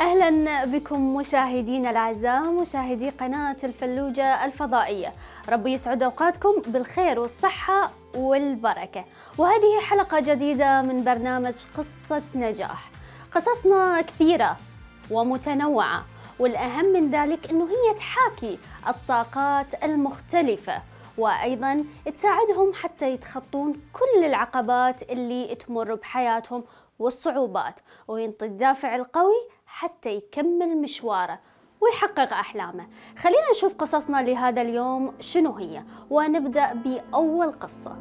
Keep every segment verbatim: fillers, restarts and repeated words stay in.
أهلا بكم مشاهدينا الأعزاء، مشاهدي قناة الفلوجة الفضائية. ربي يسعد أوقاتكم بالخير والصحة والبركة. وهذه حلقة جديدة من برنامج قصة نجاح. قصصنا كثيرة ومتنوعة، والأهم من ذلك أنه هي تحاكي الطاقات المختلفة، وأيضا تساعدهم حتى يتخطون كل العقبات اللي تمر بحياتهم والصعوبات، وينطي الدافع القوي حتى يكمل مشواره ويحقق أحلامه. خلينا نشوف قصصنا لهذا اليوم شنو هي، ونبدأ بأول قصة.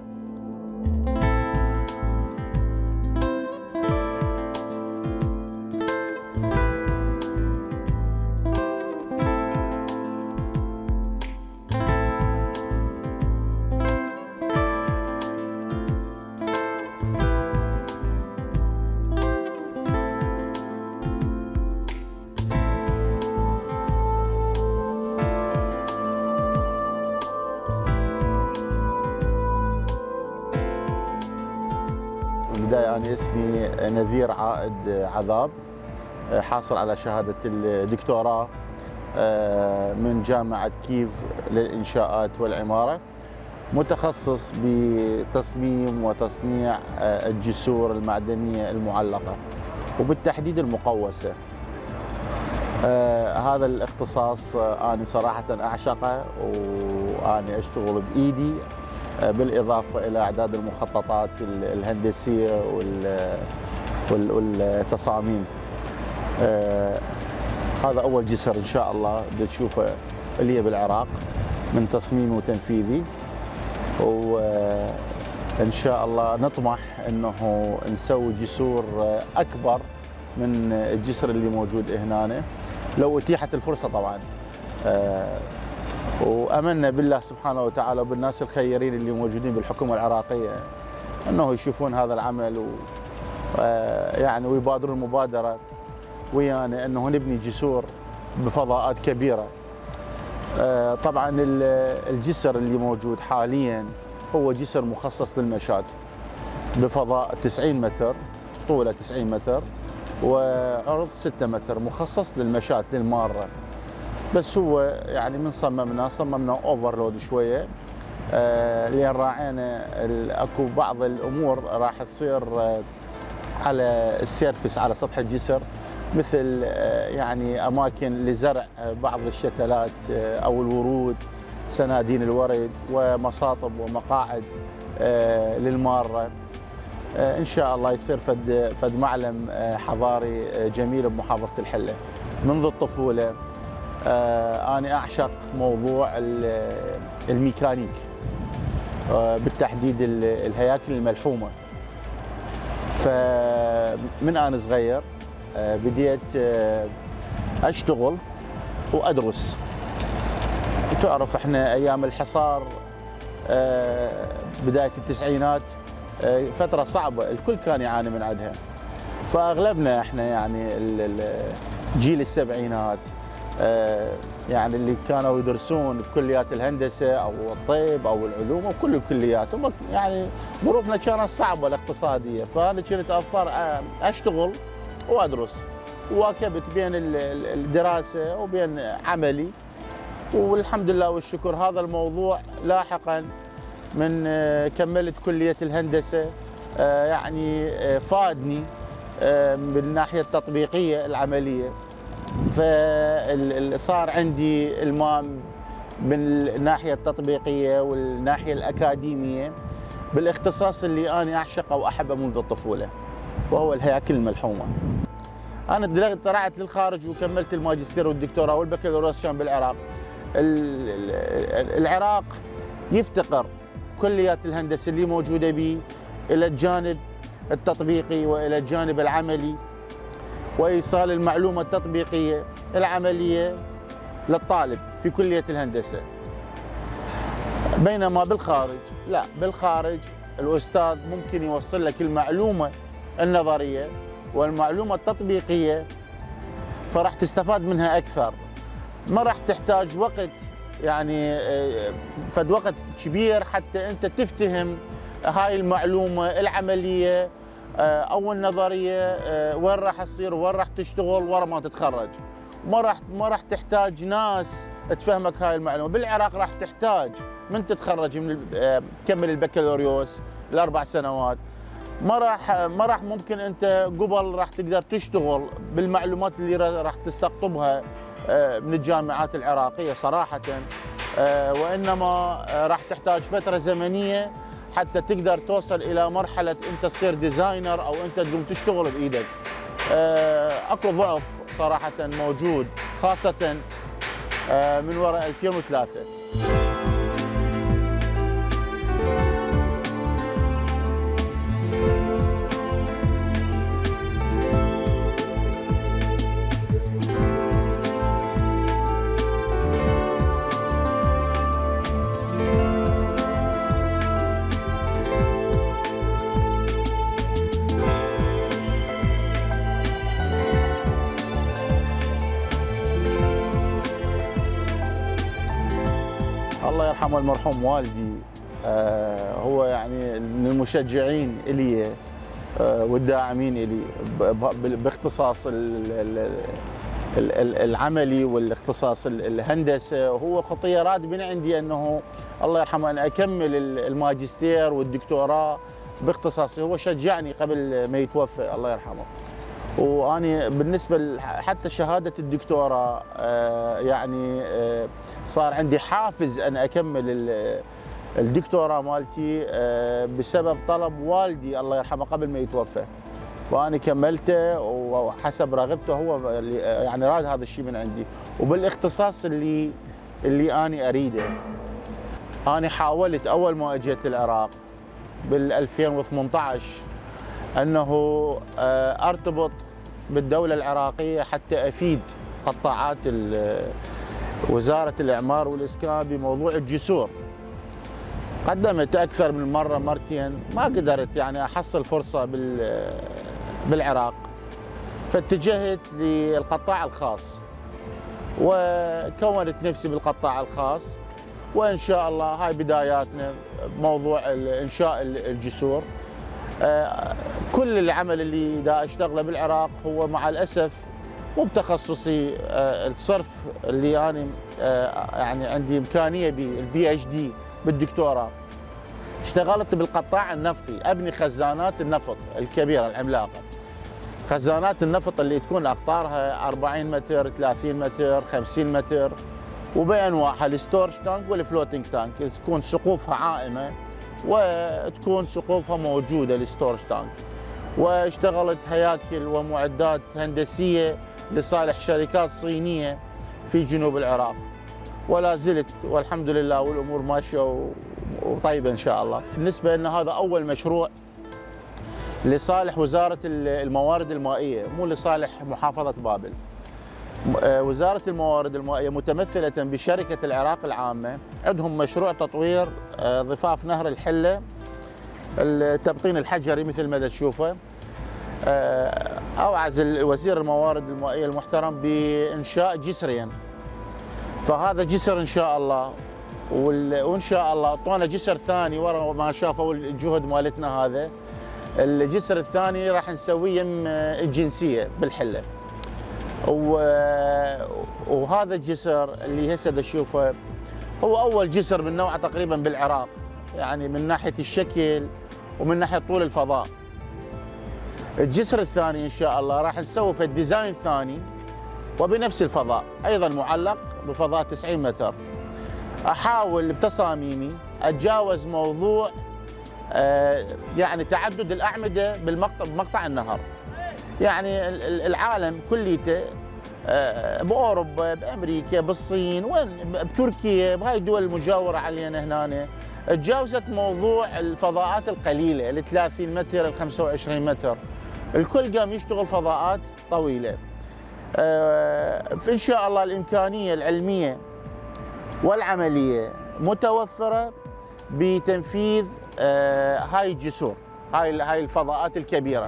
بالبداية أنا اسمي نذير عائد عذاب، حاصل على شهادة الدكتوراه من جامعة كييف للإنشاءات والعمارة، متخصص بتصميم وتصنيع الجسور المعدنية المعلقة وبالتحديد المقوسة. هذا الاختصاص أنا صراحة أعشقه، وأنا أشتغل بإيدي بالإضافة إلى إعداد المخططات الهندسية والتصاميم. آه هذا أول جسر إن شاء الله بدي تشوفه اللي هي بالعراق من تصميمي وتنفيذي، وإن شاء الله نطمح أنه نسوي جسور أكبر من الجسر اللي موجود هنا لو أتيحت الفرصة طبعا. آه وأمنا بالله سبحانه وتعالى وبالناس الخيرين اللي موجودين بالحكومة العراقية أنه يشوفون هذا العمل و يعني ويبادرون المبادرة ويانا أنه نبني جسور بفضاءات كبيرة. طبعا الجسر اللي موجود حاليا هو جسر مخصص للمشاة بفضاء تسعين متر، طوله تسعين متر وعرض ستة متر، مخصص للمشاة للمارة. بس هو يعني من صممنا صممنا اوفرلود شويه، آه لان راعينا اكو بعض الامور راح تصير آه على السيرفس على سطح الجسر، مثل آه يعني اماكن لزرع آه بعض الشتلات آه او الورود، سنادين الورد، ومصاطب ومقاعد آه للماره. آه ان شاء الله يصير فد فد معلم آه حضاري آه جميل بمحافظه الحله. منذ الطفوله آه أنا أعشق موضوع الميكانيك، آه بالتحديد الهياكل الملحومة. فمن أنا صغير آه بديت آه أشتغل وأدرس. تعرف إحنا أيام الحصار آه بداية التسعينات آه فترة صعبة، الكل كان يعاني من عندها. فأغلبنا إحنا يعني جيل السبعينات آه يعني اللي كانوا يدرسون بكليات الهندسه او الطب او العلوم او كل الكليات، هم يعني ظروفنا كانت صعبه الاقتصاديه، فانا كنت اضطر اشتغل وادرس، وواكبت بين الدراسه وبين عملي، والحمد لله والشكر. هذا الموضوع لاحقا من آه كملت كليه الهندسه آه يعني آه فادني آه من الناحيه التطبيقيه العمليه، فصار عندي المام من الناحية التطبيقية والناحية الأكاديمية بالاختصاص اللي أنا أعشقه وأحبه منذ الطفولة، وهو الهياكل الملحومة. أنا طلعت للخارج وكملت الماجستير والدكتوراه والبكالوريوس كان بالعراق. العراق يفتقر كليات الهندسة اللي موجودة به إلى الجانب التطبيقي وإلى الجانب العملي، وإيصال المعلومة التطبيقية العملية للطالب في كلية الهندسة. بينما بالخارج لا، بالخارج الأستاذ ممكن يوصل لك المعلومة النظرية والمعلومة التطبيقية، فراح تستفاد منها أكثر، ما راح تحتاج وقت يعني فد وقت كبير حتى أنت تفتهم هاي المعلومة العملية اول نظريه وين راح تصير وين راح تشتغل ورا ما تتخرج، ما راح ما راح تحتاج ناس تفهمك هاي المعلومه. بالعراق راح تحتاج من تتخرج من تكمل البكالوريوس الاربع سنوات، ما راح ما راح ممكن انت قبل راح تقدر تشتغل بالمعلومات اللي راح تستقطبها من الجامعات العراقيه صراحه، وانما راح تحتاج فتره زمنيه حتى تقدر توصل الى مرحله انت تصير ديزاينر او انت تقوم تشتغل بايدك. اكو ضعف صراحه موجود خاصه من وراء ألفين وثلاثة. الله يرحمه المرحوم والدي، آه هو يعني من المشجعين إلي آه والداعمين إلي باختصاص العملي والاختصاص الهندسة. هو خطية راد من عندي أنه الله يرحمه أن أكمل الماجستير والدكتوراه باختصاصي. هو شجعني قبل ما يتوفى الله يرحمه. وأنا بالنسبة حتى شهادة الدكتوراه آه يعني آه صار عندي حافز أن أكمل الدكتوراه مالتي آه بسبب طلب والدي الله يرحمه قبل ما يتوفى، فأنا كملته وحسب رغبته هو يعني راد هذا الشيء من عندي وبالاختصاص اللي اللي أنا أريده. أنا حاولت أول ما أجيت للعراق بال ألفين وثمانية عشر أنه أرتبط بالدولة العراقية حتى أفيد قطاعات وزارة الإعمار والإسكان بموضوع الجسور. قدمت أكثر من مرة مرتين ما قدرت يعني أحصل فرصة بالعراق، فاتجهت للقطاع الخاص وكونت نفسي بالقطاع الخاص، وإن شاء الله هاي بداياتنا بموضوع إنشاء الجسور. كل العمل اللي دا اشتغله بالعراق هو مع الاسف مو بتخصصي الصرف اللي انا يعني عندي امكانيه به البي اتش دي بالدكتوراه. اشتغلت بالقطاع النفطي، ابني خزانات النفط الكبيره العملاقه، خزانات النفط اللي تكون اقطارها أربعين متر ثلاثين متر خمسين متر وبانواعها، الستورج تانك والفلوتنج تانك، تكون سقوفها عائمه وتكون سقوفها موجودة الستورج تانك. واشتغلت هياكل ومعدات هندسية لصالح شركات صينية في جنوب العراق، ولا زلت والحمد لله والأمور ماشية وطيبة إن شاء الله. بالنسبة لنا هذا أول مشروع لصالح وزارة الموارد المائية، مو لصالح محافظة بابل. وزارة الموارد المائية متمثلة بشركة العراق العامة، عندهم مشروع تطوير ضفاف نهر الحلة، التبطين الحجري مثل ما تشوفه. أوعز وزير الموارد المائية المحترم بإنشاء جسرين، فهذا جسر إن شاء الله، وإن شاء الله أعطونا جسر ثاني ورا ما شافوا الجهد مالتنا. هذا الجسر الثاني راح نسويه الجنسية بالحلة، وهذا الجسر اللي هسه تشوفه هو أول جسر من نوعه تقريبا بالعراق، يعني من ناحية الشكل ومن ناحية طول الفضاء. الجسر الثاني إن شاء الله راح نسوي في الديزاين ثاني وبنفس الفضاء، أيضا معلق بفضاء تسعين متر. أحاول بتصاميمي أتجاوز موضوع يعني تعدد الأعمدة بالمقطع بمقطع النهر. يعني العالم كليته بأوروبا بأمريكا بالصين وين بتركيا بهاي الدول المجاورة علينا هنا تجاوزت موضوع الفضاءات القليلة ال ثلاثين متر ال خمسة وعشرين متر، الكل قام يشتغل فضاءات طويلة. فإن شاء الله الإمكانية العلمية والعملية متوفرة بتنفيذ هاي الجسور، هاي هاي الفضاءات الكبيرة.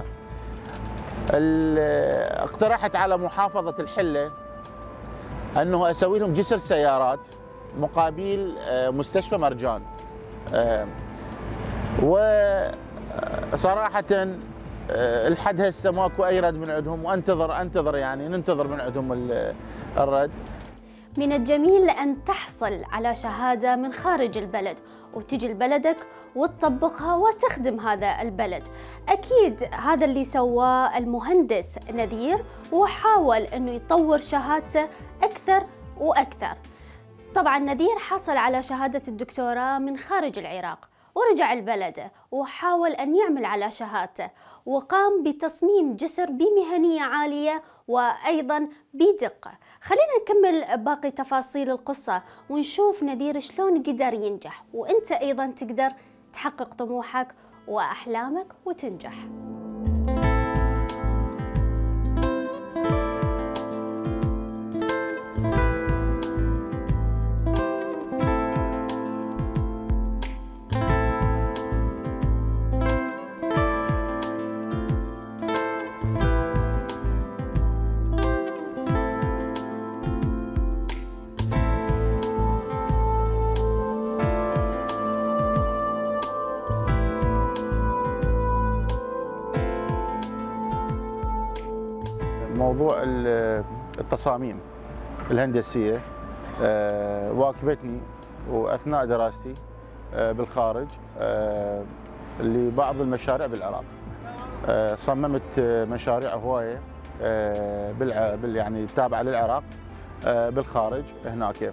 اقترحت على محافظة الحلة أنه أسوي لهم جسر سيارات مقابل مستشفى مرجان. وصراحة لحد هسه ماكو اي رد من عندهم، وانتظر انتظر يعني ننتظر من عندهم الرد. من الجميل أن تحصل على شهادة من خارج البلد وتجي لبلدك وتطبقها وتخدم هذا البلد. أكيد هذا اللي سواه المهندس نذير، وحاول أنه يطور شهادته أكثر وأكثر. طبعا نذير حصل على شهادة الدكتوراه من خارج العراق ورجع لبلده وحاول أن يعمل على شهادته، وقام بتصميم جسر بمهنية عالية وأيضا بدقة. خلينا نكمل باقي تفاصيل القصة ونشوف نذير شلون قدر ينجح، وأنت أيضا تقدر تحقق طموحك وأحلامك وتنجح. موضوع التصاميم الهندسية واكبتني وأثناء دراستي بالخارج لبعض المشاريع بالعراق. صممت مشاريع هواية بال يعني تابعة للعراق بالخارج هناك.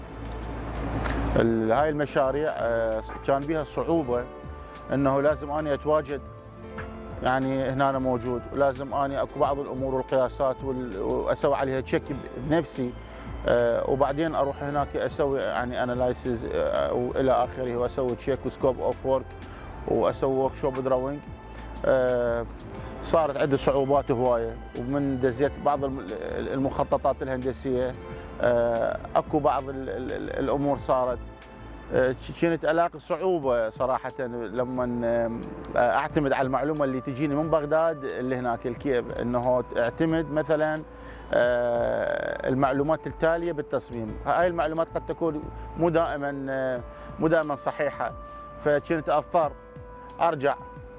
هاي المشاريع كان بها صعوبة أنه لازم أني أتواجد يعني هنا أنا موجود، ولازم اني اكو بعض الامور والقياسات واسوي عليها تشيك بنفسي، أه وبعدين اروح هناك اسوي يعني انالايسز أه والى اخره، واسوي تشيك وسكوب اوف ورك واسوي ورك شوب دراوينج. أه صارت عندي صعوبات هوايه، ومن دزيت بعض المخططات الهندسيه أه اكو بعض الامور صارت كنت الاقي صعوبه صراحه لما اعتمد على المعلومه اللي تجيني من بغداد اللي هناك الكييف، انه اعتمد مثلا المعلومات التاليه بالتصميم. هاي المعلومات قد تكون مو دائما مو دائما صحيحه، فكنت اضطر ارجع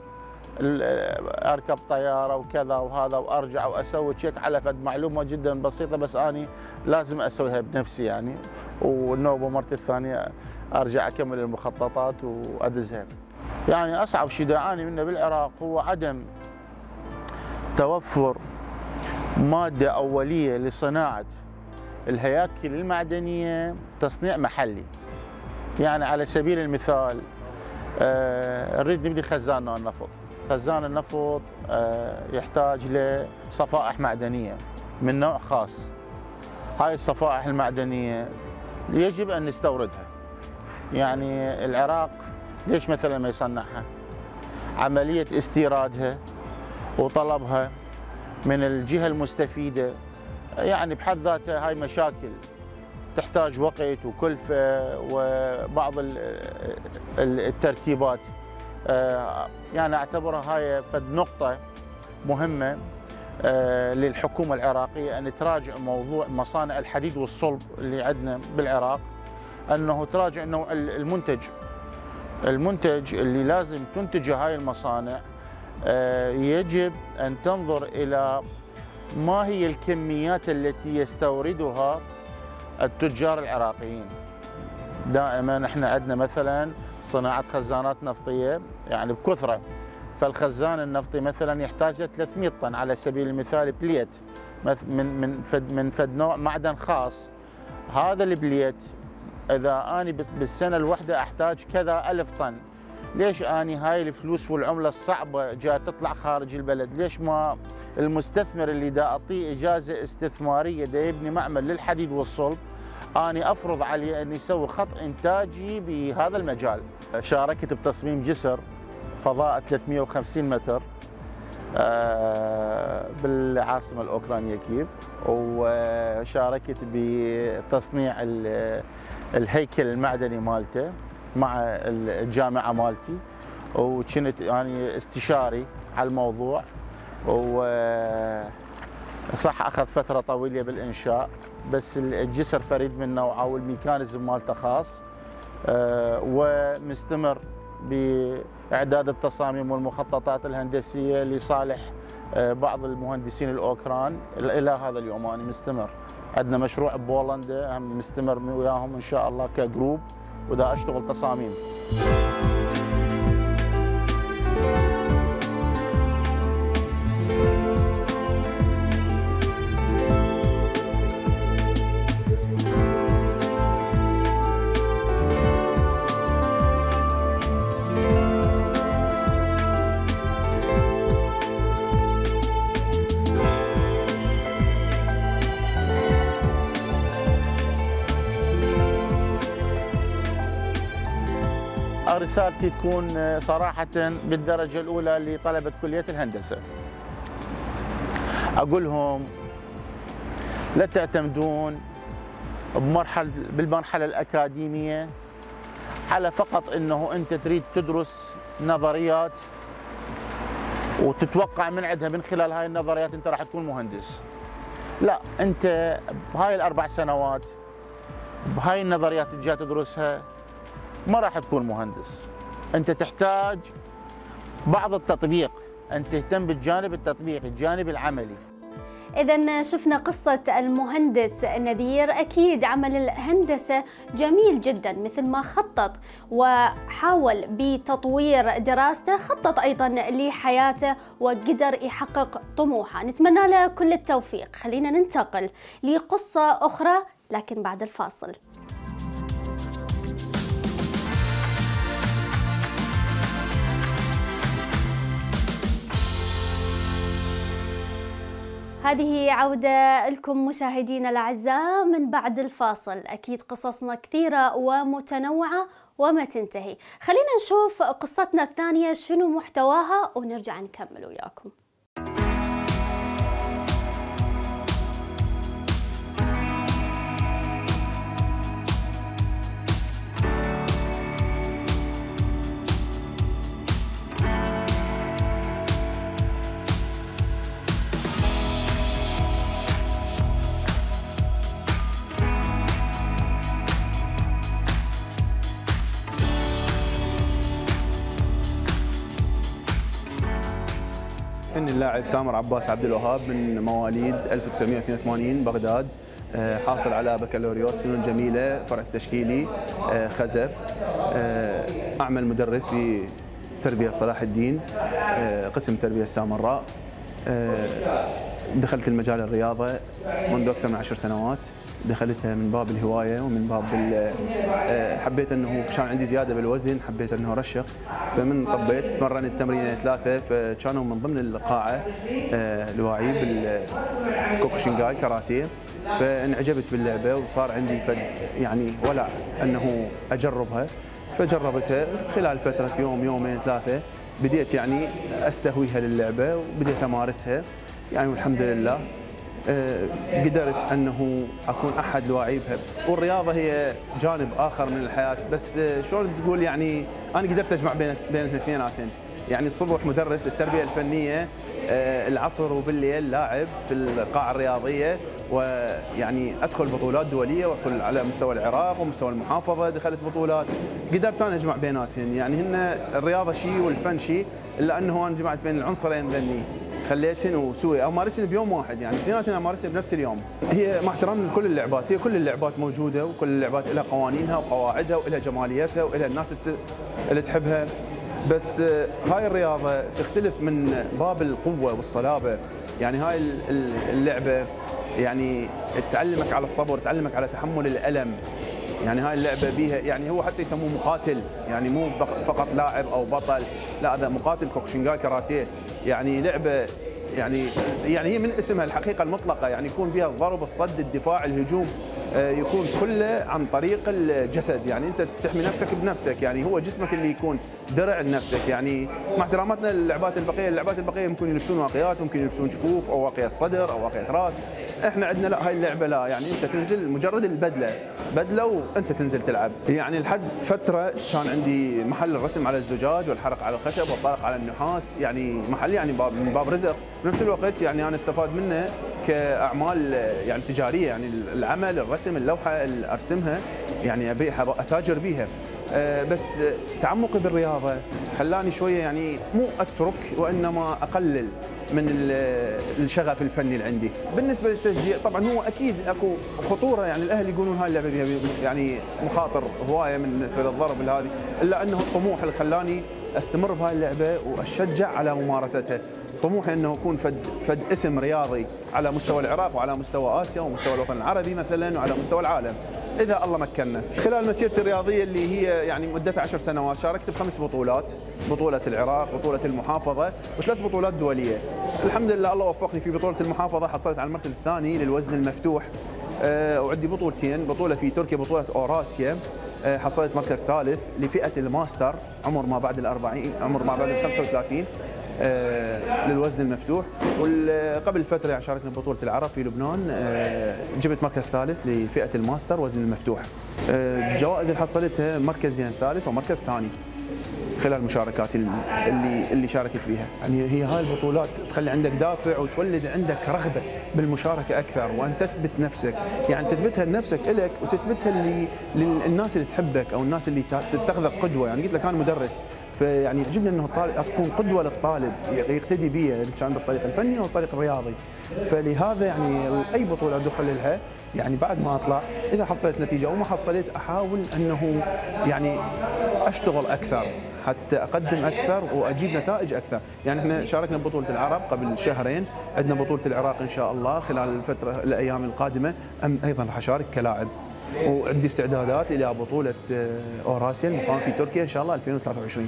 اركب طياره وكذا وهذا، وارجع واسوي تشيك على فد معلومه جدا بسيطه بس اني لازم اسويها بنفسي يعني، والنوبه مرتي الثانيه ارجع اكمل المخططات وادزها. يعني اصعب شيء دعاني منه بالعراق هو عدم توفر ماده اوليه لصناعه الهياكل المعدنيه تصنيع محلي. يعني على سبيل المثال آه نريد نبني خزان النفط، خزان النفط آه يحتاج لصفائح معدنيه من نوع خاص. هاي الصفائح المعدنيه يجب ان نستوردها. يعني العراق ليش مثلا ما يصنعها؟ عمليه استيرادها وطلبها من الجهه المستفيده يعني بحد ذاتها هاي مشاكل تحتاج وقت وكلفه وبعض الترتيبات. يعني اعتبرها هاي فد نقطه مهمه للحكومه العراقيه ان تراجع موضوع مصانع الحديد والصلب اللي عندنا بالعراق، انه تراجع نوع المنتج المنتج اللي لازم تنتجه هاي المصانع. يجب ان تنظر الى ما هي الكميات التي يستوردها التجار العراقيين. دائما احنا عندنا مثلا صناعه خزانات نفطيه يعني بكثره، فالخزان النفطي مثلا يحتاج ل ثلاثمئة طن على سبيل المثال بليت من من فد من فد نوع معدن خاص. هذا البليت اذا اني بالسنه الواحده احتاج كذا ألف طن، ليش اني هاي الفلوس والعمله الصعبه جاي تطلع خارج البلد؟ ليش ما المستثمر اللي دا اعطيه اجازه استثماريه دا يبني معمل للحديد والصلب اني افرض عليه ان يسوي خط انتاجي بهذا المجال؟ شاركت بتصميم جسر فضاء ثلاثمئة وخمسين متر بالعاصمه الاوكرانيه كييف، وشاركت بتصنيع الهيكل المعدني مالته مع الجامعه مالتي، وكنت يعني استشاري على الموضوع. وصح اخذ فتره طويله بالانشاء، بس الجسر فريد من نوعه والميكانيزم مالته خاص، ومستمر إعداد التصاميم والمخططات الهندسية لصالح بعض المهندسين الأوكران. إلى هذا اليوم أنا مستمر. عندنا مشروع ببولندا هم مستمر وياهم إن شاء الله كجروب، ودا أشتغل تصاميم. رسالتي تكون صراحة بالدرجة الأولى لطلبة كلية الهندسة. أقولهم لا تعتمدون بمرحلة بالمرحلة الأكاديمية على فقط أنه أنت تريد تدرس نظريات وتتوقع من عندها من خلال هاي النظريات أنت راح تكون مهندس. لا، أنت بهاي الأربع سنوات بهاي النظريات اللي جاي تدرسها ما راح تكون مهندس. أنت تحتاج بعض التطبيق، أن تهتم بالجانب التطبيقي، الجانب العملي. إذا شفنا قصة المهندس نذير. أكيد عمل الهندسة جميل جدا، مثل ما خطط وحاول بتطوير دراسته، خطط أيضا لحياته وقدر يحقق طموحه. نتمنى له كل التوفيق. خلينا ننتقل لقصة أخرى لكن بعد الفاصل. هذه عودة لكم مشاهدينا الأعزاء من بعد الفاصل. أكيد قصصنا كثيرة ومتنوعة وما تنتهي. خلينا نشوف قصتنا الثانية شنو محتواها ونرجع نكمل وياكم. إني اللاعب سامر عباس عبد الوهاب من مواليد ألف وتسعمئة واثنين وثمانين بغداد، حاصل على بكالوريوس فنون جميلة فرع التشكيلي خزف. أعمل مدرس في تربية صلاح الدين قسم تربية السامراء. دخلت المجال الرياضة منذ أكثر من عشر سنوات. دخلتها من باب الهواية ومن باب حبيت أنه كان عندي زيادة بالوزن، حبيت أنه رشق، فمن طبيت مرن التمرين ثلاثة، فكانوا من ضمن القاعة الواعي بالكوكوشينغاي كاراتيه، فانعجبت باللعبة وصار عندي فد يعني ولع أنه أجربها، فجربتها خلال فترة يوم يومين ثلاثة، بديت يعني أستهويها للعبة وبديت أمارسها يعني والحمد لله قدرت أنه أكون أحد الواعيبها. والرياضة هي جانب آخر من الحياة، بس شلون تقول يعني أنا قدرت أجمع بين بين الاثنيناتين، يعني الصبح مدرس للتربية الفنية، العصر وبالليل لاعب في القاعة الرياضية، ويعني أدخل بطولات دولية وأدخل على مستوى العراق ومستوى المحافظة، دخلت بطولات، قدرت أنا أجمع بيناتين، يعني هن الرياضة شيء والفن شيء، إلا أنه أنا جمعت بين العنصرين ذني، خليتهن وسوي او مارسهن بيوم واحد، يعني اثنيناتهم امارسهن بنفس اليوم. هي مع احترامي لكل اللعبات، هي كل اللعبات موجوده وكل اللعبات لها قوانينها وقواعدها ولها جماليتها ولها الناس اللي تحبها، بس هاي الرياضه تختلف من باب القوه والصلابه، يعني هاي اللعبه يعني تعلمك على الصبر، تعلمك على تحمل الالم، يعني هاي اللعبه بيها يعني هو حتى يسموه مقاتل، يعني مو فقط لاعب او بطل، لا هذا مقاتل كوكوشينغاي كاراتيه، يعني لعبه يعني يعني هي من اسمها الحقيقه المطلقه، يعني يكون بها الضرب، الصد، الدفاع، الهجوم، يكون كله عن طريق الجسد، يعني انت تحمي نفسك بنفسك، يعني هو جسمك اللي يكون درع لنفسك، يعني مع احتراماتنا للعبات البقيه، اللعبات البقيه ممكن يلبسون واقيات، ممكن يلبسون جفوف او واقيه صدر او واقيه راس، احنا عندنا لا، هاي اللعبه لا، يعني انت تنزل مجرد البدله، بدله وانت تنزل تلعب. يعني لحد فتره كان عندي محل الرسم على الزجاج والحرق على الخشب والطرق على النحاس، يعني محل يعني باب من باب رزق، بنفس الوقت يعني انا استفاد منه كاعمال يعني تجاريه، يعني العمل، الرسم، اللوحه اللي ارسمها يعني ابيعها اتاجر بيها، بس تعمقي بالرياضه خلاني شويه يعني مو اترك وانما اقلل من الشغف الفني اللي عندي. بالنسبه للتشجيع طبعا هو اكيد اكو خطوره، يعني الاهل يقولون هاي اللعبه فيها يعني مخاطر هوايه بالنسبه للضرب هذه، الا انه الطموح اللي خلاني استمر بهاي اللعبه واشجع على ممارستها. طموحي انه اكون فد فد اسم رياضي على مستوى العراق وعلى مستوى اسيا ومستوى الوطن العربي مثلا وعلى مستوى العالم اذا الله مكننا. خلال مسيرتي الرياضيه اللي هي يعني مدتها عشر سنوات شاركت بخمس بطولات، بطوله العراق، بطوله المحافظه، وثلاث بطولات دوليه. الحمد لله الله وفقني في بطوله المحافظه، حصلت على المركز الثاني للوزن المفتوح. أه وعندي بطولتين، بطوله في تركيا بطوله اوراسيا أه حصلت مركز ثالث لفئه الماستر عمر ما بعد الأربعين، عمر ما بعد الخمسة وثلاثين آه للوزن المفتوح. وقبل فتره يعني شاركنا ببطوله العرب في لبنان، آه جبت مركز ثالث لفئه الماستر وزن المفتوح. آه الجوائز اللي حصلتها مركزين ثالث ومركز ثاني خلال مشاركاتي اللي اللي شاركت بها. يعني هي هاي البطولات تخلي عندك دافع وتولد عندك رغبه بالمشاركه اكثر وان تثبت نفسك، يعني تثبتها لنفسك الك وتثبتها اللي للناس اللي تحبك او الناس اللي تتخذك قدوه. يعني قلت لك انا مدرس، فيعني يعجبني انه تكون قدوه للطالب يقتدي بي ان كان بالطريق الفني او الطريق الرياضي. فلهذا يعني اي بطوله ادخل لها يعني بعد ما اطلع اذا حصلت نتيجه او ما حصلت احاول انه يعني اشتغل اكثر حتى اقدم اكثر واجيب نتائج اكثر. يعني احنا شاركنا ببطوله العرب قبل شهرين، عندنا بطوله العراق ان شاء الله خلال الفتره الايام القادمه، أم ايضا راح اشارك كلاعب. وعندي استعدادات الى بطوله اوراسيا المقام في تركيا ان شاء الله ألفين وثلاثة وعشرين.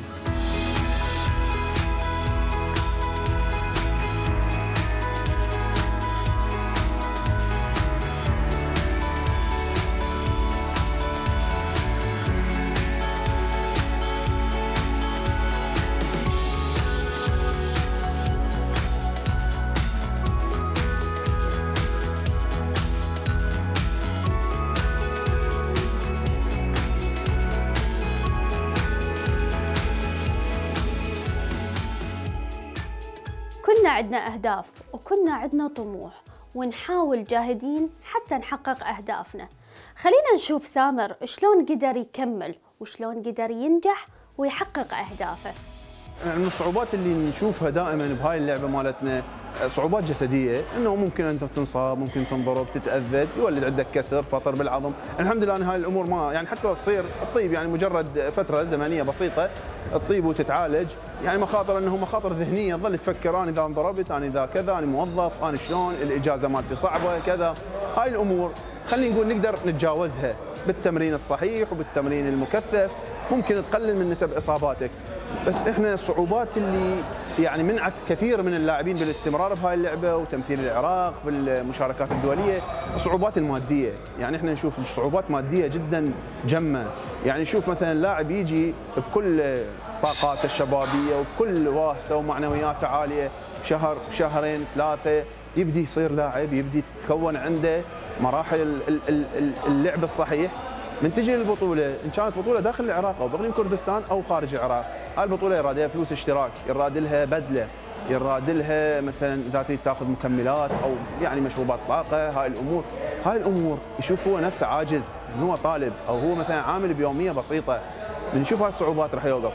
كلنا عندنا أهداف وكلنا عندنا طموح ونحاول جاهدين حتى نحقق أهدافنا. خلينا نشوف سامر شلون قدر يكمل وشلون قدر ينجح ويحقق أهدافه. من الصعوبات اللي نشوفها دائما بهاي اللعبه مالتنا صعوبات جسديه، انه ممكن انت تنصاب، ممكن تنضرب، تتاذى، يولد عندك كسر، فطر بالعظم. الحمد لله ان هاي الامور ما يعني حتى لو تصير تطيب، يعني مجرد فتره زمنيه بسيطه تطيب وتتعالج. يعني مخاطر انه مخاطر ذهنيه، تظل تفكر انا اذا انضربت، انا اذا كذا، انا موظف، انا شلون، الاجازه مالتي صعبه كذا. هاي الامور خلينا نقول نقدر نتجاوزها بالتمرين الصحيح وبالتمرين المكثف، ممكن تقلل من نسب اصاباتك. بس احنا الصعوبات اللي يعني منعت كثير من اللاعبين بالاستمرار بهاي اللعبه وتمثيل العراق بالمشاركات الدوليه الصعوبات الماديه. يعني احنا نشوف صعوبات ماديه جدا جمه. يعني نشوف مثلا لاعب يجي بكل طاقاته الشبابيه وبكل واسه ومعنوياته عاليه، شهر شهرين ثلاثه يبدي يصير لاعب، يبدي تتكون عنده مراحل اللعب الصحيح. من تجي للبطوله ان كانت بطوله داخل العراق او باقليم كردستان او خارج العراق، هاي البطوله يراد لها فلوس اشتراك، يراد لها بدله، يراد لها مثلا اذا تريد تاخذ مكملات او يعني مشروبات طاقه. هاي الامور هاي الامور يشوف هو نفسه عاجز، هو طالب او هو مثلا عامل بيوميه بسيطه، من يشوف هاي الصعوبات راح يوقف.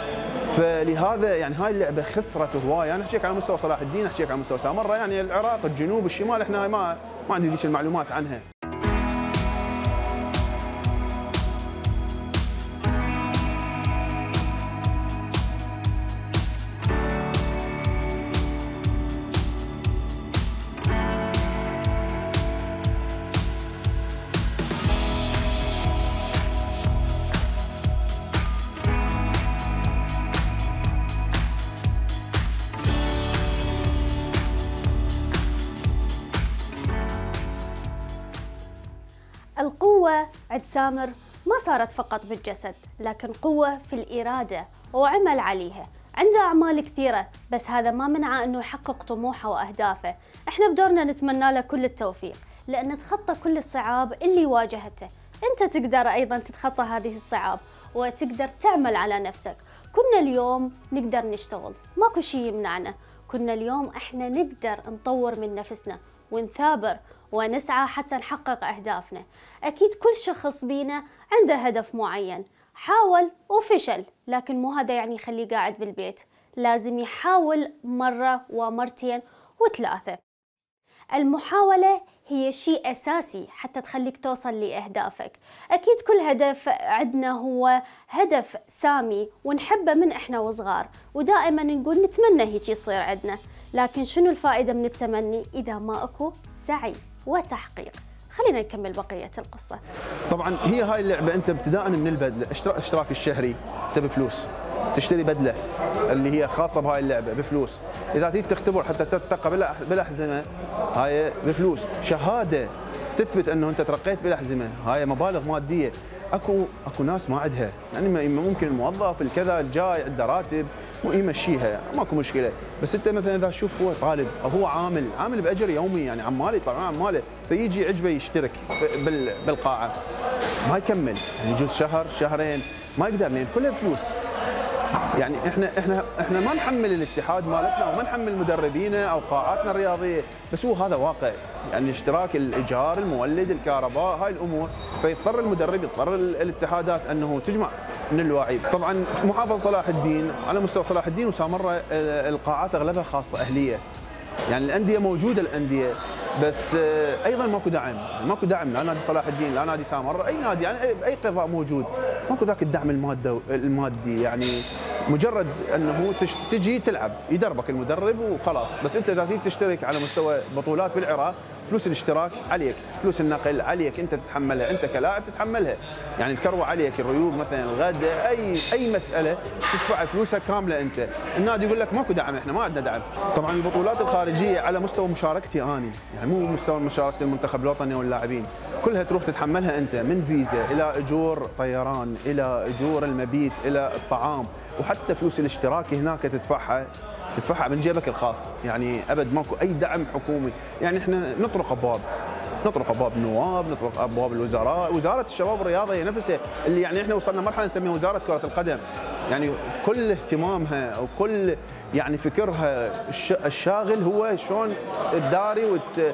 فلهذا يعني هاي اللعبه خسرت هوايه. انا احكيك على مستوى صلاح الدين، احكيك على مستوى سامره، يعني العراق، الجنوب، الشمال، احنا ما ما عندي ذيك المعلومات عنها. القوة عند سامر ما صارت فقط بالجسد، لكن قوة في الإرادة وعمل عليها. عنده أعمال كثيرة، بس هذا ما منعه أنه يحقق طموحه وأهدافه. إحنا بدورنا نتمنى له كل التوفيق، لأن تخطى كل الصعاب اللي واجهته. أنت تقدر أيضا تتخطى هذه الصعاب وتقدر تعمل على نفسك. كنا اليوم نقدر نشتغل، ماكو شيء يمنعنا. كنا اليوم إحنا نقدر نطور من نفسنا ونثابر ونسعى حتى نحقق أهدافنا. أكيد كل شخص بينا عنده هدف معين، حاول وفشل، لكن مو هذا يعني يخليه قاعد بالبيت، لازم يحاول مرة ومرتين وثلاثة. المحاولة هي شيء أساسي حتى تخليك توصل لأهدافك. أكيد كل هدف عندنا هو هدف سامي ونحبه من إحنا وصغار، ودائما نقول نتمنى هيك يصير عندنا، لكن شنو الفائدة من التمني إذا ما أكو سعي وتحقيق؟ خلينا نكمل بقية القصة. طبعا هي هاي اللعبة أنت ابتداء من البدلة، اشتراك الشهري أنت بفلوس، تشتري بدلة اللي هي خاصة بهاي اللعبة بفلوس، إذا تريد تختبر حتى تترقى بالأحزمة هاي بفلوس، شهادة تثبت أنه أنت ترقيت بالأحزمة هاي مبالغ مادية. اكو اكو ناس ما عندها، يعني ممكن الموظف الكذا الجاي عنده راتب يمشيها ماكو مشكله، بس انت مثلا اذا تشوف هو طالب او هو عامل عامل باجر يومي، يعني عمال يطلع عماله، فيجي عجبه يشترك بالقاعه ما يكمل، يعني يجوز شهر شهرين ما يقدر، لان كلها فلوس. يعني احنا احنا احنا ما نحمل الاتحاد مالتنا وما نحمل مدربينا او قاعاتنا الرياضيه، بس هو هذا واقع، يعني اشتراك الايجار، المولد، الكهرباء، هاي الامور، فيضطر المدرب يضطر الاتحادات انه تجمع من اللاعبين. طبعا محافظ صلاح الدين على مستوى صلاح الدين وسامره القاعات اغلبها خاصه اهليه، يعني الانديه موجوده الانديه، بس ايضا ماكو دعم، ماكو دعم لا نادي صلاح الدين لا نادي سامره، اي نادي يعني اي قضاء موجود، ماكو ذاك الدعم المادي المادي، يعني مجرد انه تجي تلعب يدربك المدرب وخلاص، بس انت اذا تريد تشترك على مستوى بطولات بالعراق فلوس الاشتراك عليك، فلوس النقل عليك، انت تتحملها، انت كلاعب تتحملها، يعني الكروه عليك، الريوض مثلا، الغداء، اي اي مساله تدفع فلوسها كامله انت، النادي يقول لك ماكو دعم، احنا ما عندنا دعم. طبعا البطولات الخارجيه على مستوى مشاركتي اني، يعني مو مستوى مشاركه المنتخب الوطني واللاعبين، كلها تروح تتحملها انت، من فيزا الى اجور طيران الى اجور المبيت الى الطعام، وحتى فلوس الاشتراك هناك تدفعها تدفعها من جيبك الخاص، يعني ابد ماكو اي دعم حكومي، يعني احنا نطرق ابواب نطرق ابواب النواب، نطرق ابواب الوزراء، وزاره الشباب والرياضه هي نفسها اللي يعني احنا وصلنا مرحله نسميها وزاره كره القدم، يعني كل اهتمامها او كل يعني فكرها الشاغل هو شلون تداري وت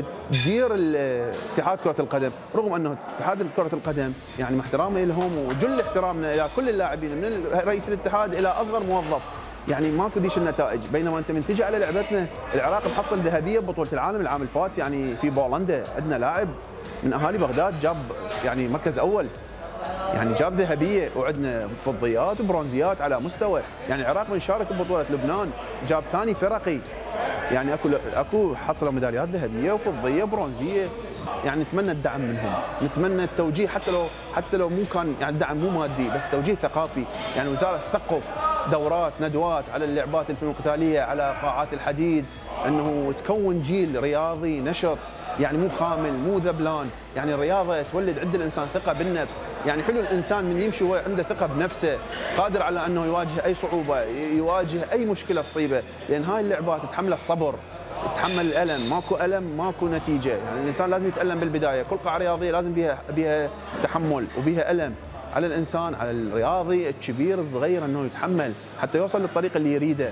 تدير اتحاد كرة القدم، رغم انه اتحاد كرة القدم يعني مع احترامي لهم وجل احترامنا الى كل اللاعبين من رئيس الاتحاد الى اصغر موظف، يعني ماكو ذيش النتائج، بينما انت من تجي على لعبتنا العراق محصل ذهبيه ببطوله العالم العام الفات، يعني في بولندا عندنا لاعب من اهالي بغداد جاب يعني مركز اول، يعني جاب ذهبيه، وعندنا فضيات وبرونزيات على مستوى، يعني العراق بنشارك ببطوله لبنان جاب ثاني فرقي، يعني اكو اكو حصلوا ميداليات ذهبيه وفضيه وبرونزيه، يعني نتمنى الدعم منهم، نتمنى التوجيه حتى لو حتى لو مو كان يعني الدعم مو مادي، بس توجيه ثقافي، يعني وزاره تثقف، دورات ندوات على اللعبات الفنون القتاليه، على قاعات الحديد، انه تكون جيل رياضي نشط، يعني مو خامل مو ذبلان، يعني الرياضه تولد عند الانسان ثقه بالنفس، يعني حلو الانسان من يمشي وهو عنده ثقه بنفسه، قادر على انه يواجه اي صعوبه، يواجه اي مشكله تصيبه، لان هاي اللعبات تتحمل الصبر، تتحمل الالم، ماكو الم ماكو نتيجه، يعني الانسان لازم يتالم بالبدايه، كل قاعه رياضيه لازم بها بها تحمل وبها الم على الانسان، على الرياضي الكبير الصغير انه يتحمل حتى يوصل للطريق اللي يريده.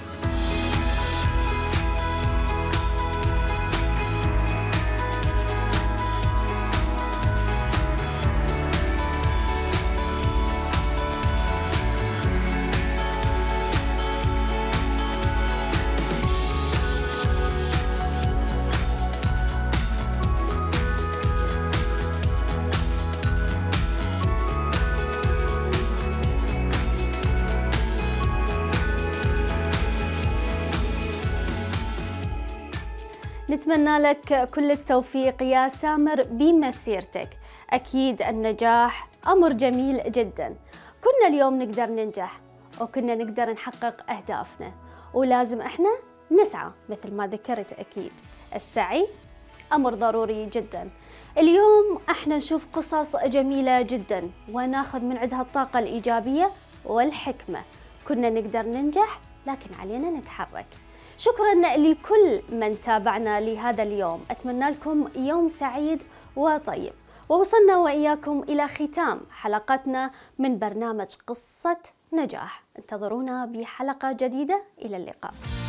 نتمنى لك كل التوفيق يا سامر بمسيرتك، أكيد النجاح أمر جميل جدا، كنا اليوم نقدر ننجح وكنا نقدر نحقق أهدافنا، ولازم إحنا نسعى مثل ما ذكرت، أكيد السعي أمر ضروري جدا. اليوم إحنا نشوف قصص جميلة جدا وناخذ من عندها الطاقة الإيجابية والحكمة، كنا نقدر ننجح لكن علينا نتحرك. شكرا لكل من تابعنا لهذا اليوم، أتمنى لكم يوم سعيد وطيب، ووصلنا وإياكم إلى ختام حلقتنا من برنامج قصة نجاح، انتظرونا بحلقة جديدة، إلى اللقاء.